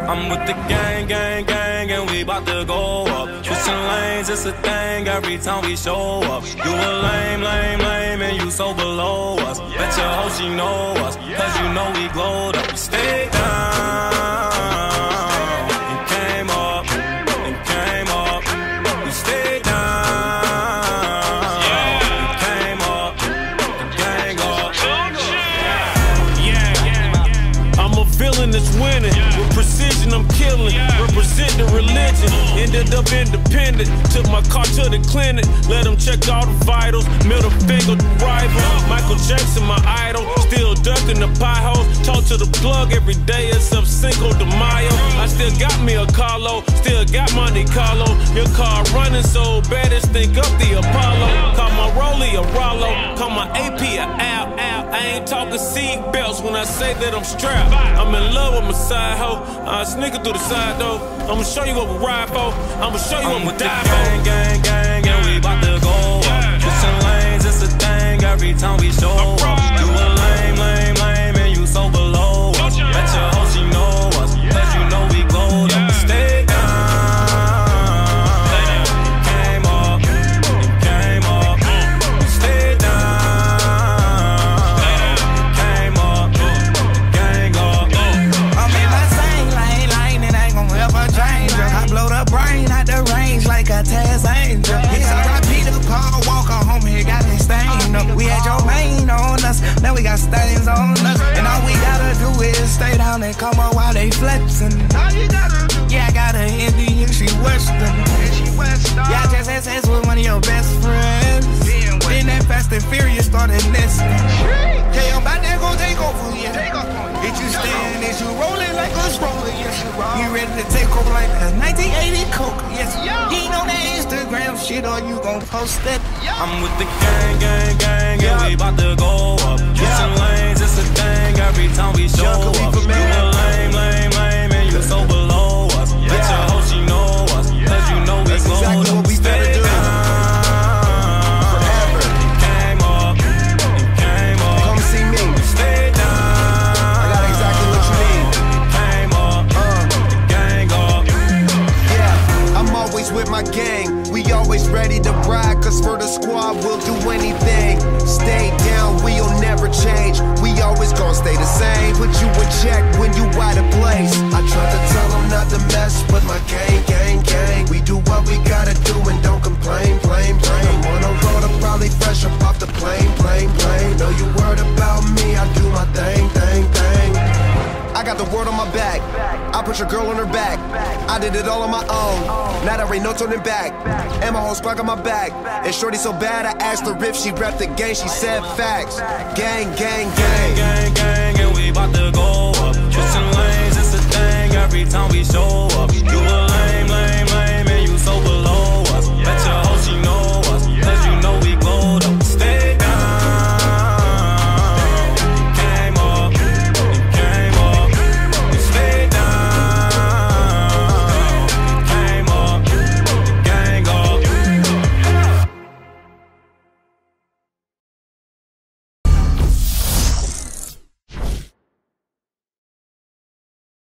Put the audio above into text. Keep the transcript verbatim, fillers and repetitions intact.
I'm with the gang, gang, gang, and we bout to go up. Switching lanes, it's a thing every time we show up. You a lame, lame, lame, and you so below us. Bet your hoe she know us, cause you know we glowed up. We stayed down, and came up, and came up. We stayed down, and came up, and gang up. Yeah, I'm a villain that's winning. With precision, I'm killing. Represent the religion. Ended up independent. Took my car to the clinic. Let them check all the vitals. Middle finger to rival. Michael Jackson, my idol. Still ducking the potholes. Talk to the plug every day except Cinco de Mayo. I still got me a Carlo. Still got Monte Carlo. Your car running so bad it's think up the Apollo. Call my Rollie a Rollo. Call my A P a Al. I ain't talking seat belts when I say that I'm strapped. I'm in love with my side hoe. I sneaking through the side though. I'ma show you what we ride for. I'ma show you I'm what we with the die gang, gang, gang, and we bout to go up. Switching lanes, it's a thing every time we show up. You a lame, lame, lame, and you so below us. Bet your hoe she know us, cause you know we glowed up. We stayed down, came up, and came up. We stayed down, came up, gang up. I'm in my same lane, lane, and ain't gon' ever change. I blow the brain out the range like a Taz Angel. Yes, I got Peter Paul Walker home here, got me stained up. We had your main on us, now we got stains on us. And all we gotta do is stay down and come up while they flexing. Yeah, I got a Indian, she Western. Yeah, I just had sex with one of your best friends. Then that Fast and Furious started nesting. Okay, I'm about to go take over, yeah. If you stand, is you rolling like a stroller, yes. You ready to take over like a nineteen eighty Coke, yes. You ain't on that Instagram shit or you gon' post that. I'm with the gang, gang, gang, and we bout to go up. Switching lanes, it's a thing every time we show up. You a lame, lame, lame, and you so below us. Bet your hoe she know us, cause you know we glowed up. Exactly what we better do. Forever. Came up, and came up. Come see me. Stay down. I got exactly what you need. Came up, Uh. gang up. Yeah, I'm always with my gang. We always ready to ride, cause for the squad we'll do anything. Stay down, we'll never change. We always gon' stay the same. Put you in check when you out of place. I tried to tell them not to mess with my gang, gang, gang. We do what we gotta do and don't complain, blame, blame. I'm on a road, I'm probably fresh up off the plane, plane, plane. Know you worried about me, I do my thing, thing, thing. I got the word on my back. I put your girl on her back. I did it all on my own. Now there ain't no turning back. And my whole squad got my back. And shorty so bad, I asked her if she repped the gang. She said facts. Gang, gang, gang. Gang, gang, and we bout to go up. Switching lanes, it's a thing every time we show